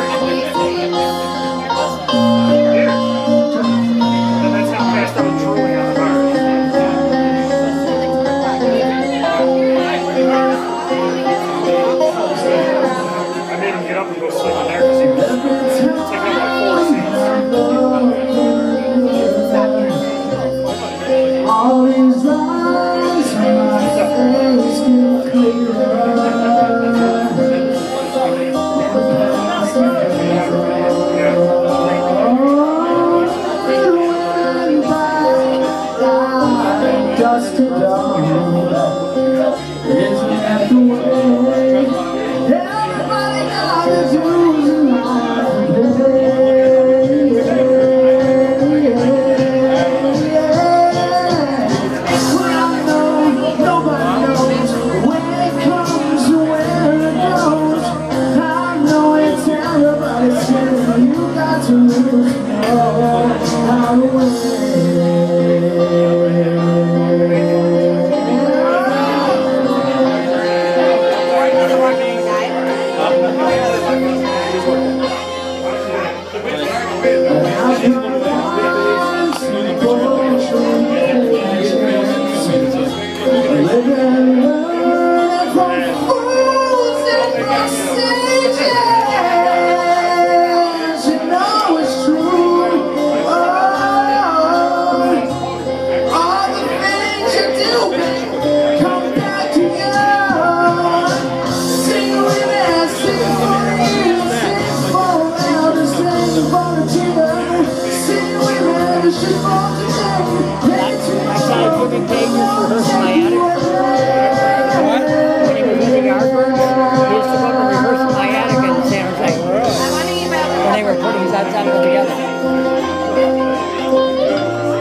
Dust to dawn, isn't that the way? Everybody got his rules in life to play. Well, I know nobody knows where it comes or where it goes. I know it's everybody's sin. You got to lose how to win. They were putting that together.